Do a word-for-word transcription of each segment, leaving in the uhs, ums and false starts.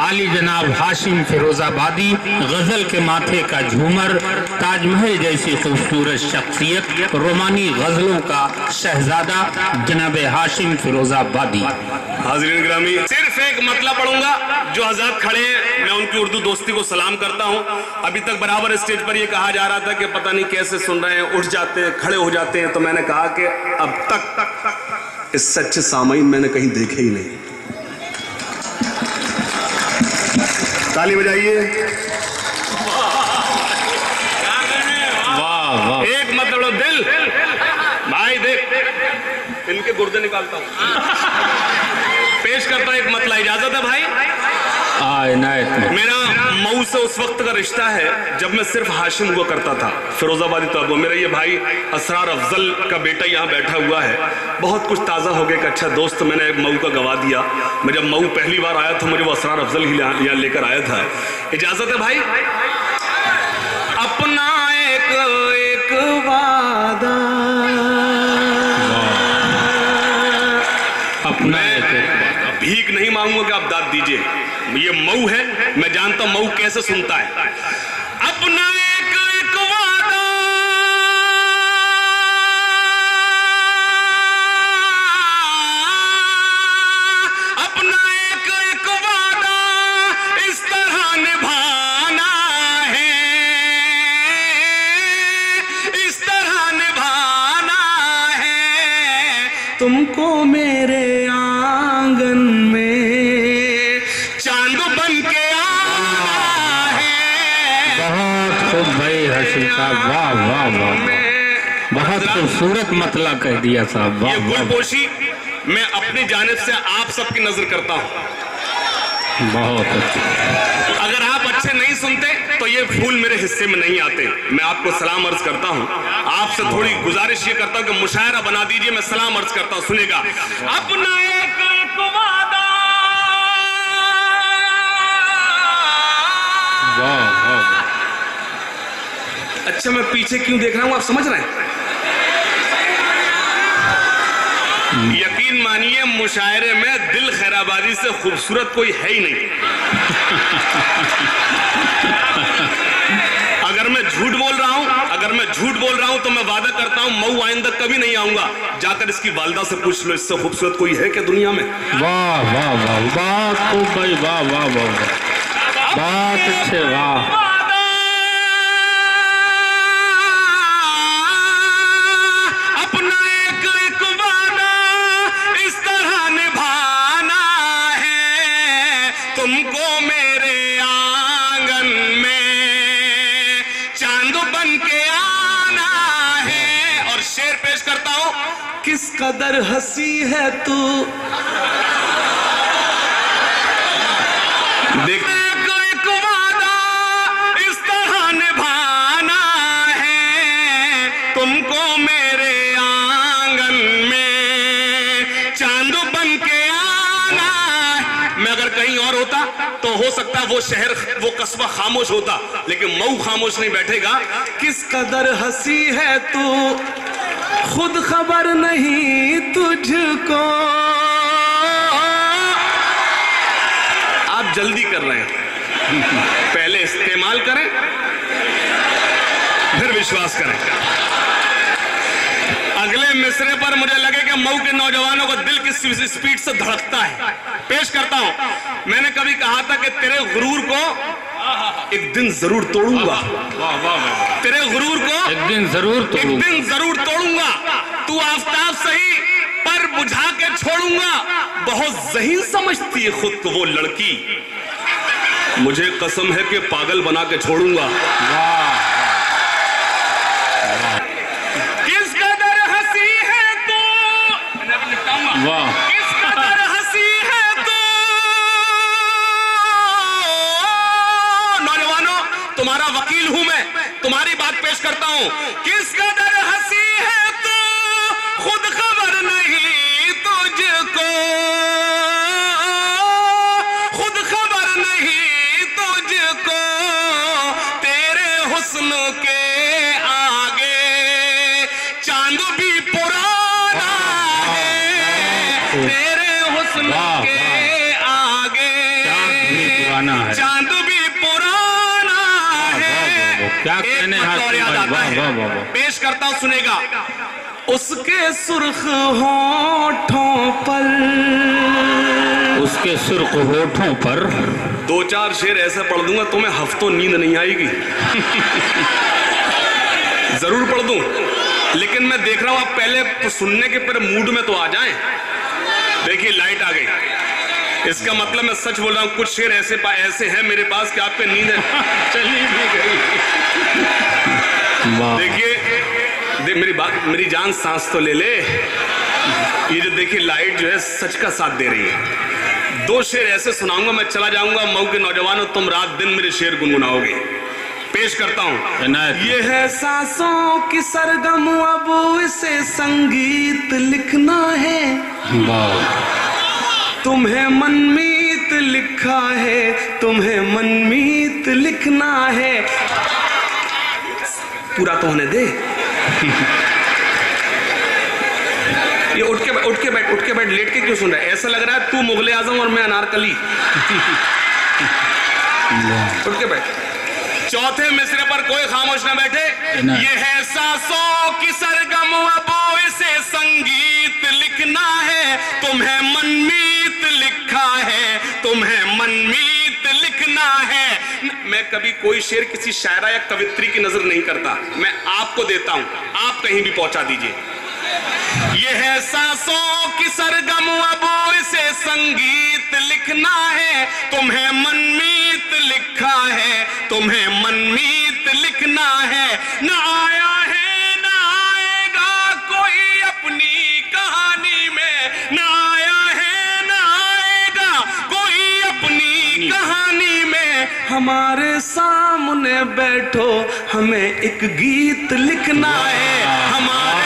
आली जनाब हाशिम फिरोजाबादी, गजल के माथे का झूमर, ताजमहल जैसी खूबसूरत शख्सियत, रोमानी गजलों का शहजादा जनाब हाशिम फिरोजाबादी। हाज़रीन गिरामी, सिर्फ एक मतला पढ़ूंगा, जो हज़रत खड़े हैं मैं उनकी उर्दू दोस्ती को सलाम करता हूँ। अभी तक बराबर स्टेज पर यह कहा जा रहा था कि पता नहीं कैसे सुन रहे हैं, उठ जाते हैं, खड़े हो जाते हैं, तो मैंने कहा कि अब तक इस सच्चे सामाइन मैंने कहीं देखे ही नहीं। ताली बजाइए। वाह वाह। एक मतलब दिल भाई, देख इनके गुर्दे निकालता हूँ। पेश करता एक मतला, इजाजत है भाई? मेरा मऊ से उस वक्त का रिश्ता है जब मैं सिर्फ हाशिम हुआ करता था, फिरोजाबादी तो अब मेरा ये भाई असरार अफजल का बेटा यहाँ बैठा हुआ है। बहुत कुछ ताज़ा हो गया, एक अच्छा दोस्त मैंने एक मऊ का गवा दिया। मैं जब मऊ पहली बार आया था मुझे वो असरार अफजल ही यहाँ लेकर आया था। इजाजत है भाई? अपना एक एक वादा, अपना भीख नहीं मांगूंगा कि आप दाद दीजिए। ये मऊ है, मैं जानता हूं मऊ कैसे सुनता है। अपना एक एक वादा, अपना एक एक वादा इस तरह निभाना है, इस तरह निभाना है। तुमको मेरे आंगन में चांद बन के आना है। बहुत खूब भाई हाशिम साहब, वाह वाह वाह, बहुत खूबसूरत मतला कह दिया साहब, वाह ये वाह। गुलपोशी मैं अपनी जानिब से आप सबकी नजर करता हूँ। बहुत अच्छा। अगर आप अच्छे नहीं सुनते तो ये फूल मेरे हिस्से में नहीं आते। मैं आपको सलाम अर्ज करता हूँ। आपसे थोड़ी गुजारिश ये करता हूँ कि मुशायरा बना दीजिए। मैं सलाम अर्ज करता हूँ, सुनेगा। अपना एक एक वादा, वाह वाह। अच्छा मैं पीछे क्यों देख रहा हूँ, आप समझ रहे हैं? यकीन मानिए मुशायरे में दिल खैराबादी से खूबसूरत कोई है ही नहीं। अगर मैं झूठ बोल रहा हूं अगर मैं झूठ बोल रहा हूं तो मैं वादा करता हूं मऊ आइंदा कभी नहीं आऊंगा। जाकर इसकी वालिदा से पूछ लो, इससे खूबसूरत कोई है क्या दुनिया में? वाह वाह वाह, बहुत खूब भाई, वाह वाह वाह, बहुत अच्छे, वाह। तुमको मेरे आंगन में चांद बन के आना है। और शेर पेश करता हूं, किस कदर हंसी है तू, देख एक वादा इस तरह निभाना है। तुमको मेरे आंगन में चांद बन के आना है। मैं अगर कहीं और होता तो हो सकता है वो शहर वो कस्बा खामोश होता, लेकिन मऊ खामोश नहीं बैठेगा। किस कदर हंसी है तू, खुद खबर नहीं तुझको। आप जल्दी कर रहे हैं, पहले इस्तेमाल करें फिर विश्वास करें। अगले मिसरे पर मुझे लगे कि मऊ के नौजवानों का दिल किस स्पीड से धड़कता है। पेश करता हूं। मैंने कभी कहा था कि तेरे गुरूर को एक दिन जरूर तोड़ूंगा। वाह वाह। तेरे गुरूर को एक दिन जरूर एक तोड़ूंगा। दिन जरूर तोड़ूंगा। तू आफताब सही पर बुझा के छोड़ूंगा। बहुत ज़हीन समझती है खुद को वो लड़की, मुझे कसम है कि पागल बना के छोड़ूंगा। वाह किस कदर हंसी है तू, वाह। किस कदर हंसी है तू। नौजवानों, तुम्हारा वकील हूं मैं, तुम्हारी बात पेश करता हूं। किस कदर हंसी है तू, खुद खबर नहीं तुझको, खुद खबर नहीं तुझको। तेरे हुस्न के आगे चांद भी पुराना है। तेरे हुस्न के आगे गाना है। चांद भी पुराना है। क्या कहने हैं, पेश करता हूं, सुनेगा। उसके सुर्ख होठों पर, उसके सुर्ख होठों पर। दो चार शेर ऐसे पढ़ दूंगा तुम्हें हफ्तों नींद नहीं आएगी। जरूर पढ़ दूं, लेकिन मैं देख रहा हूं आप पहले तो सुनने के पर मूड में तो आ जाएं। देखिए लाइट आ गई, इसका मतलब मैं सच बोल रहा हूं। कुछ शेर ऐसे ऐसे हैं मेरे पास कि आप पे नींद चली भी गई। देखिए दे, मेरी बात, मेरी जान सांस तो ले ले। ये जो देखिए लाइट जो है सच का साथ दे रही है। दो शेर ऐसे सुनाऊंगा, मैं चला जाऊंगा। मऊ के नौजवानों, तुम रात दिन मेरे शेर गुनगुनाओगे। पेश करता हूं। ये है सांसों की सरगम, अब इसे संगीत लिखना है। तुम्हें मनमीत लिखा है, तुम्हें मनमीत लिखना है। पूरा तो होने दे। ये उठ के उठ के बैठ उठ के बैठ लेट के क्यों सुन रहा है? ऐसा लग रहा है तू मुगले आजम और मैं अनारकली। उठ के बैठ। चौथे मिसरे पर कोई खामोश न बैठे। ये है सांसों की सरगम, अब इसे संगीत लिखना है। तुम्हें मनमीत लिखा है, तुम्हें मनमीत लिखना है। मैं कभी कोई शेर किसी शायरा या कवित्री की नजर नहीं करता, मैं आपको देता हूं, आप कहीं भी पहुंचा दीजिए। ये है सांसों की सरगम, अब इसे संगीत लिखना है। तुम्हें मनमीत लिखा है, तुम्हें मनमीत लिखना है। न आया है न आएगा कोई अपनी कहानी में, न आया है न आएगा कोई अपनी कहानी में। हमारे सामने बैठो, हमें एक गीत लिखना है। हमारे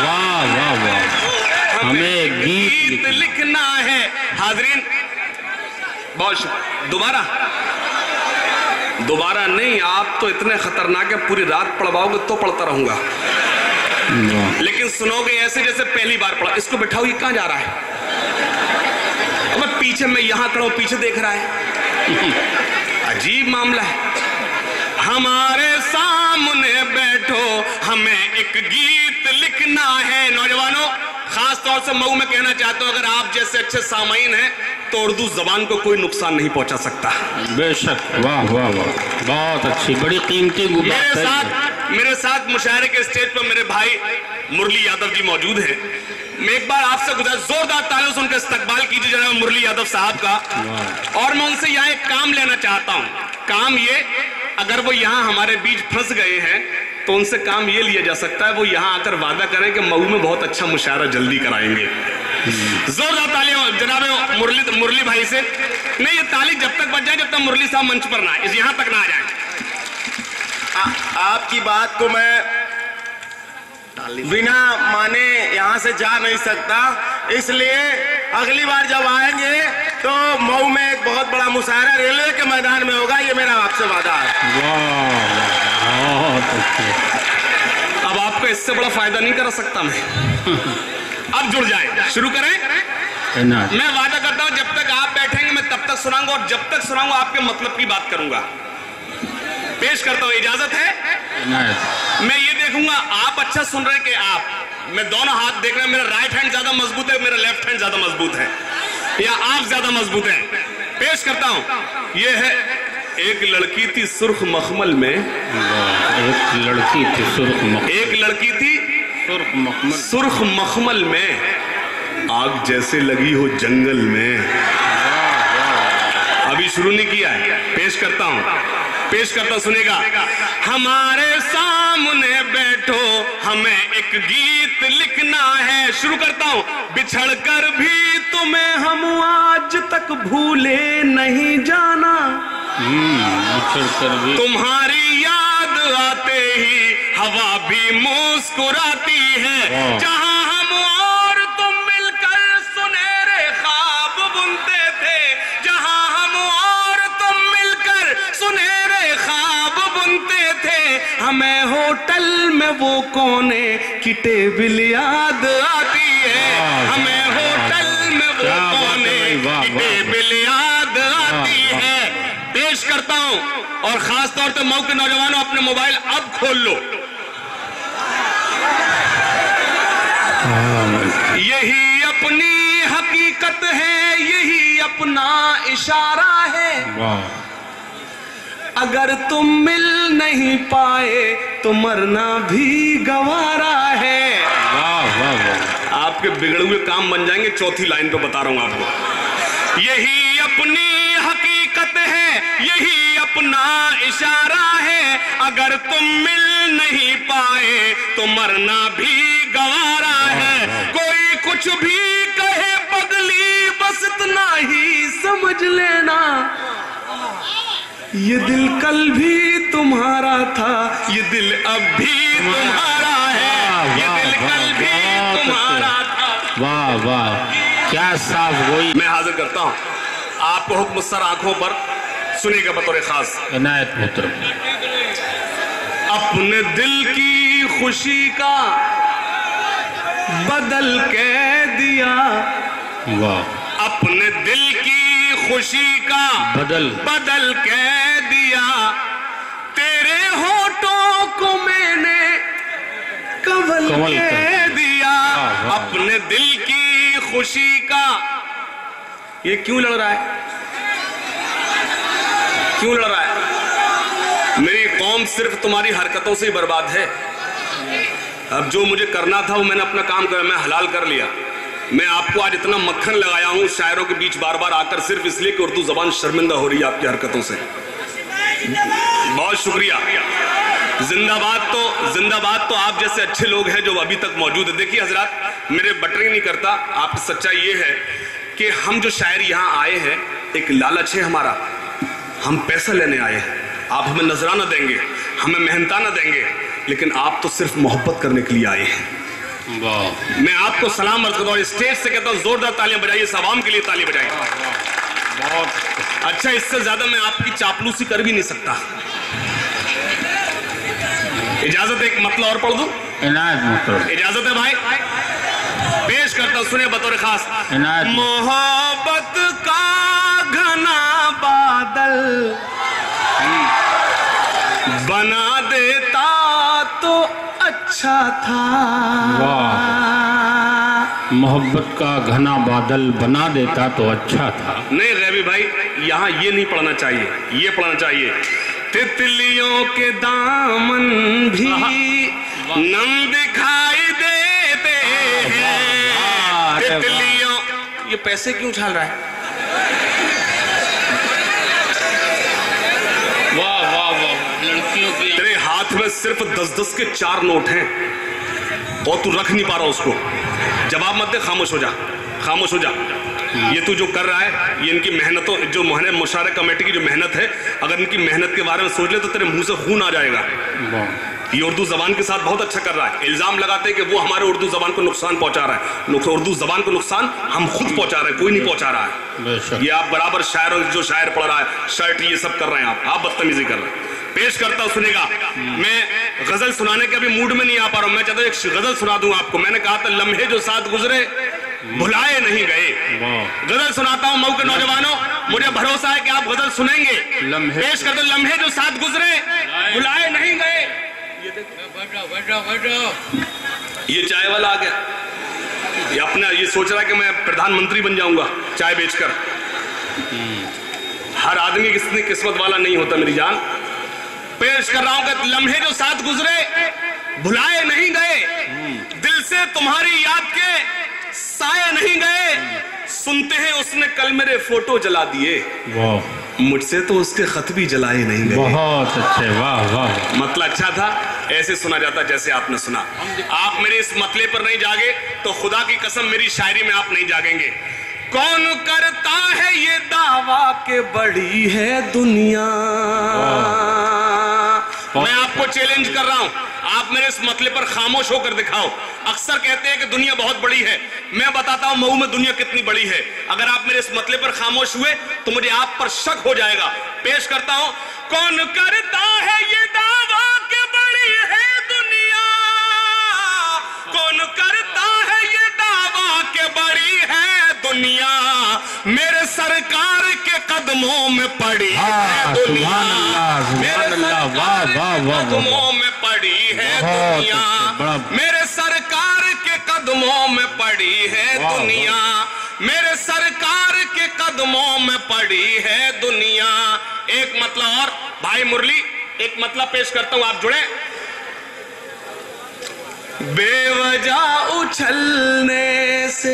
हमें गीत, गीत लिखना है। हाजरीन बहुत दोबारा दोबारा नहीं, आप तो इतने खतरनाक है, पूरी रात पढ़वाओगे तो पढ़ता रहूंगा, लेकिन सुनोगे ऐसे जैसे पहली बार पढ़ा। इसको बिठाओ, ये कहां जा रहा है? अब पीछे, मैं यहां खड़ा हूं, पीछे देख रहा है। अजीब मामला है। हमारे सामने बैठो, हमें एक गीत लिखना है। नौजवानों, खास तौर से मऊ में कहना चाहता हूं, अगर आप जैसे अच्छे सामाइन हैं तो उर्दू जबान को कोई नुकसान नहीं पहुंचा सकता। बेशक। वाह वाह वाह, बहुत अच्छी, बड़ी कीमती बात। मेरे साथ मेरे साथ मुशायरे के स्टेज पर मेरे भाई मुरली यादव जी मौजूद हैं। मैं एक बार आपसे गुजारिश, जोरदार तालियों से उनका इस्तकबाल कीजिए जनाब मुरली यादव साहब का। और मैं उनसे यहाँ एक काम लेना चाहता हूँ। काम ये, अगर वो यहाँ हमारे बीच फंस गए हैं तो उनसे काम ये लिया जा सकता है, वो यहाँ आकर वादा करें कि मऊ में बहुत अच्छा मुशायरा जल्दी कराएंगे। जोरदार तालियां जनाब मुरली मुरली भाई से। नहीं, ये ताली जब तक बज जाए जब तक मुरली साहब मंच पर ना, इस यहाँ तक ना आ जाए। आ, आपकी बात को मैं बिना माने यहाँ से जा नहीं सकता, इसलिए अगली बार जब आएंगे तो मऊ में एक बहुत बड़ा मुशायरा रेलवे के मैदान में होगा, ये मेरा आपसे वादा है। अब आपको इससे बड़ा फायदा नहीं कर सकता मैं। अब जुड़ जाए, शुरू करें। मैं वादा करता हूं जब तक आप बैठेंगे मैं तब तक सुनाऊंगा, और जब तक सुनाऊंगा आपके मतलब की बात करूंगा। पेश करता हूं, इजाजत है? मैं ये देखूंगा आप अच्छा सुन रहे कि आप, मैं दोनों हाथ देख रहे हैं, मेरा राइट हैंड ज्यादा मजबूत है, मेरा लेफ्ट हैंड ज्यादा मजबूत है, या आप ज्यादा मजबूत हैं? पेश करता हूं। ये है, एक लड़की थी सुर्ख मखमल में, एक लड़की थी सुर्ख मखमल, एक लड़की थी सुर्ख मखमल, सुर्ख मखमल में, आग जैसे लगी हो जंगल में। अभी शुरू नहीं किया है, पेश करता हूं, पेश करता सुनेगा। हमारे सामने बैठो, हमें एक गीत लिखना है। शुरू करता हूं। बिछड़ कर भी तुम्हें हम आज तक भूले नहीं जाना, बिछड़ कर भी तुम्हारी याद आते ही हवा भी मुस्कुराती है। जहां हम और तुम मिलकर सुनहरे ख्वाब बुनते थे, जहां हम और तुम मिलकर सुनहरे ख्वाब बुनते थे, हमें होटल में वो कोने की टेबल याद आती है, हमें होटल में वो कोने की टेबल याद आती है। पेश करता हूं, और खास तौर पे मऊ के नौजवानों अपने मोबाइल अब खोल लो। यही अपनी हकीकत है, यही अपना इशारा है। अगर तुम मिल नहीं पाए तो मरना भी गवारा है। वाह वाह वाह, आपके बिगड़े हुए काम बन जाएंगे। चौथी लाइन पे बता रहा हूं आपको। यही अपनी हकीकत है, यही अपना इशारा है। अगर तुम मिल नहीं पाए तो मरना भी गवारा है। कोई कुछ भी कहे पगली, बस इतना ही समझ लेना, ये दिल कल भी तुम्हारा था, ये दिल अब भी तुम्हारा है। ये दिल कल भी तुम्हारा था। वाह वाह, क्या साफ गोई। मैं हाजिर करता हूँ आपको हुक्म सर आंखों पर, सुनिएगा बतौर खास। इनायत पुत्र। अपने दिल की खुशी का बदल के दिया। वाह। अपने दिल की खुशी का बदल बदल के दिया। तेरे होठों को मैंने कवल, कवल के दिया। अपने दिल की खुशी का। ये क्यों लड़ रहा है? क्यों लड़ रहा है? मेरी कौम सिर्फ तुम्हारी हरकतों से ही बर्बाद है। अब जो मुझे करना था वो मैंने अपना काम कर, मैं हलाल कर लिया। मैं आपको आज इतना मक्खन लगाया हूं शायरों के बीच बार बार आकर, सिर्फ इसलिए कि उर्दू जबान शर्मिंदा हो रही है आपकी हरकतों से। बहुत शुक्रिया। जिंदाबाद तो जिंदाबाद तो आप जैसे अच्छे लोग हैं जो अभी तक मौजूद है। देखिए हजरात, मेरे बटरिंग नहीं करता, आपकी सच्चाई ये है कि हम जो शायर यहाँ आए हैं, एक लालच है हमारा, हम पैसा लेने आए हैं। आप हमें नजराना देंगे, हमें मेहनताना देंगे, लेकिन आप तो सिर्फ मोहब्बत करने के लिए आए हैं। वाह। मैं आपको सलाम अर्ज करता हूँ, स्टेज से कहता हूँ जोरदार तालियां बजाइए, इस आवाम के लिए ताली बजाइए। बहुत अच्छा, इससे ज्यादा मैं आपकी चापलूसी कर भी नहीं सकता। इजाजत है, एक मतलब और पढ़ दूं? इजाजत है भाई? पेश करता हूं, सुनिए बतौर खास। मोहब्बत का घना बादल बना देता तो अच्छा था। वाह। मोहब्बत का घना बादल बना देता तो अच्छा था। नहीं गैबी भाई, यहाँ ये नहीं पढ़ना चाहिए, ये पढ़ना चाहिए। तितलियों के दामन भी नम दिखाई देते हैं। तितलियों, ये पैसे क्यों उछाल रहा है? वाह वाह वाह, लड़कियों की। तेरे हाथ में सिर्फ दस दस के चार नोट हैं और तू रख नहीं पा रहा उसको। जवाब मत दे, खामोश हो जा, खामोश हो जा। ये तू जो कर रहा है, ये इनकी मेहनतों, जो मोहने मुशारे कमेटी की जो मेहनत है, अगर इनकी मेहनत के बारे में सोच ले तो तेरे मुंह से खून आ जाएगा। ये उर्दू जबान के साथ बहुत अच्छा कर रहा है। इल्जाम लगाते हैं कि वो हमारे उर्दू जबान को नुकसान पहुंचा रहा है। उर्दू जबान को नुकसान हम खुद पहुंचा रहे हैं, कोई नहीं पहुंचा रहा है। ये आप बराबर शायरों, जो शायर पढ़ रहा है, शर्ट ये सब कर रहे हैं, आप आप बदतमीजी कर रहे हैं। पेश करता हूं, सुनेगा। मैं गजल सुनाने के अभी मूड में नहीं आ पा रहा हूं। मैं चाहता हूं एक गजल सुना दूं आपको। मैंने कहा था लम्हे जो साथ गुजरे भुलाए नहीं गए। गजल सुनाता हूं मऊ के नौजवानों, मुझे भरोसा है कि आप गजल सुनेंगे। पेश कर दो, लम्हे जो साथ गुजरे भुलाए नहीं गए। ये चाय वाला आ गया, ये अपना ये सोच रहा है कि मैं प्रधानमंत्री बन जाऊंगा चाय बेचकर। हर आदमी किसने किस्मत वाला नहीं होता मेरी जान। पेश कर रहा हूं कि लम्हे जो साथ गुजरे भुलाए नहीं गए, दिल से तुम्हारी याद के साए नहीं गए। सुनते हैं उसने कल मेरे फोटो जला दिए, मुझसे तो उसके खत भी जलाए नहीं गए। बहुत अच्छे, वाह वाह। मतलब अच्छा था, ऐसे सुना जाता जैसे आपने सुना। आप मेरे इस मतले पर नहीं जागे तो खुदा की कसम मेरी शायरी में आप नहीं जागेंगे। कौन करता है ये दावा के बड़ी है दुनिया। मैं आपको चैलेंज कर रहा हूं, आप मेरे इस मतले पर खामोश होकर दिखाओ। अक्सर कहते हैं कि दुनिया बहुत बड़ी है, मैं बताता हूं मऊ में दुनिया कितनी बड़ी है। अगर आप मेरे इस मतले पर खामोश हुए तो मुझे आप पर शक हो जाएगा। पेश करता हूं, कौन करता है ये दावा कि बड़ी है दुनिया। कौन करता है ये दावा कि बड़ी है दुनिया, मेरे सरकार के कदमों में पड़ी है दुनिया, मेरे सरकार के कदमों में पड़ी है दुनिया, मेरे सरकार के कदमों में पड़ी है दुनिया, मेरे सरकार के कदमों में पड़ी है दुनिया। एक मतलब और भाई मुरली, एक मतलब पेश करता हूं, आप जुड़े। बेवजह उछलने से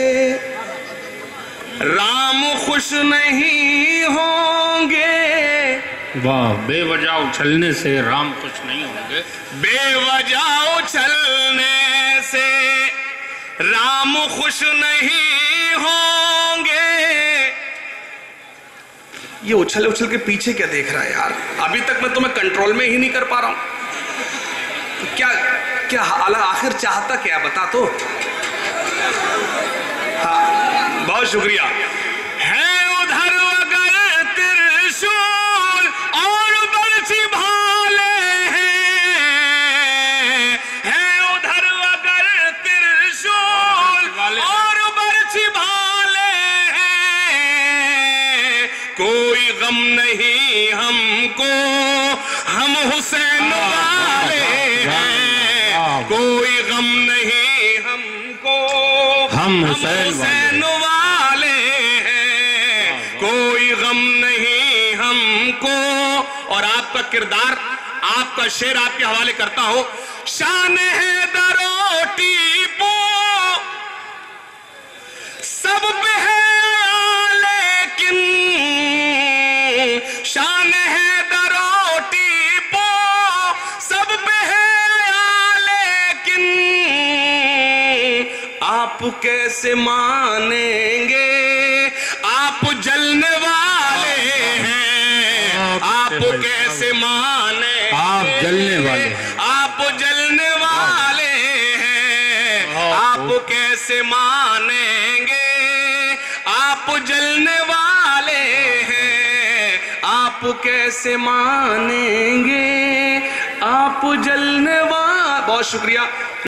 राम खुश नहीं होंगे, वाह, बेवजह उछलने से राम खुश नहीं होंगे, बेवजह उछलने से राम खुश नहीं होंगे। ये उछल उछल के पीछे क्या देख रहा है यार? अभी तक मैं तुम्हें कंट्रोल में ही नहीं कर पा रहा हूं। तो क्या क्या हालात, आखिर चाहता क्या, बता तो। हाँ, बहुत शुक्रिया। है उधर अगर त्रिशूल और बरछी भाले हैं, है उधर अगर त्रिशूल और बरछी भाले हैं, कोई गम नहीं हमको, हम हुसैन वाले हैं, कोई गम नहीं हमको, हम हुसैन वाले हैं, कोई गम नहीं हमको। और आपका किरदार, आपका शेर आपके हवाले करता हूं। शान है दरोटी पो सब पे है लेकिन, शान है दरोटी पो सब पे है लेकिन, आप कैसे मानेंगे, आप जलने वाले हैं, आप कैसे माने, आप जलने वाले, आप जलने वाले हैं, आप कैसे मानेंगे, आप जलने वाले हैं, आप कैसे मानेंगे, आप जलने वाले। बहुत शुक्रिया।